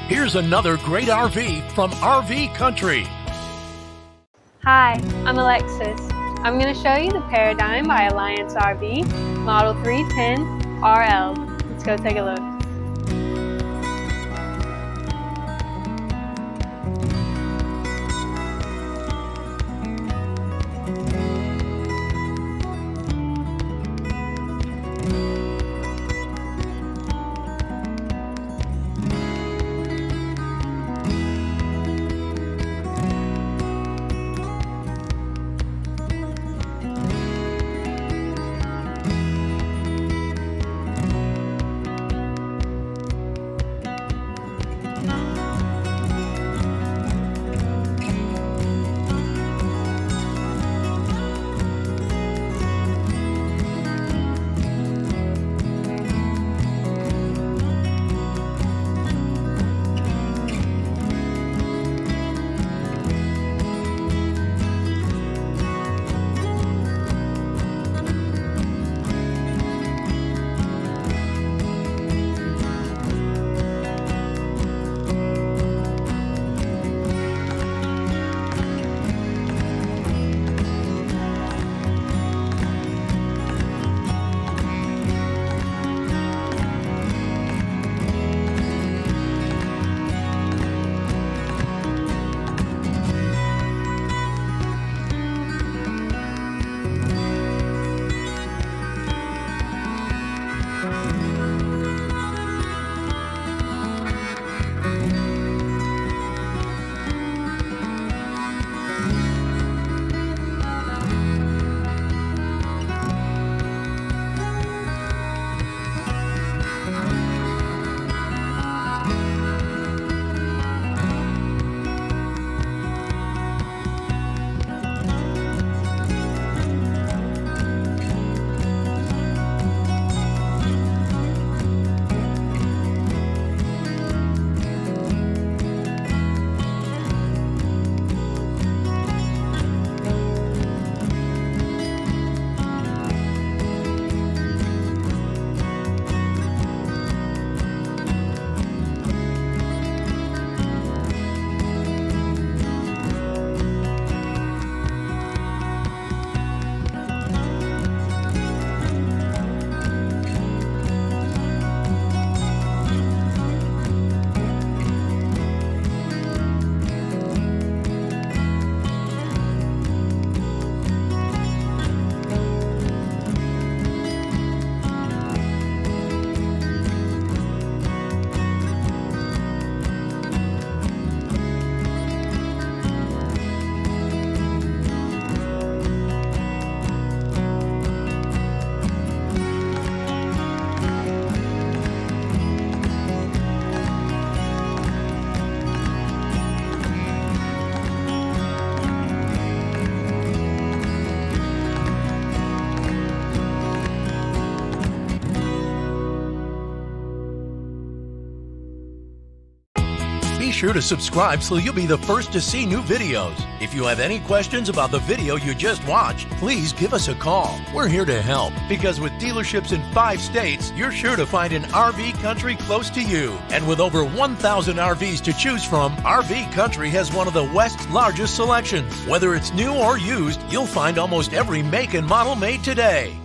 Here's another great RV from RV Country. Hi, I'm Alexis. I'm going to show you the Paradigm by Alliance RV, Model 310 RL. Let's go take a look. Be sure to subscribe so you'll be the first to see new videos. If you have any questions about the video you just watched, please give us a call. We're here to help because with dealerships in 5 states, you're sure to find an RV Country close to you. And with over 1,000 RVs to choose from, RV Country has one of the West's largest selections. Whether it's new or used, you'll find almost every make and model made today.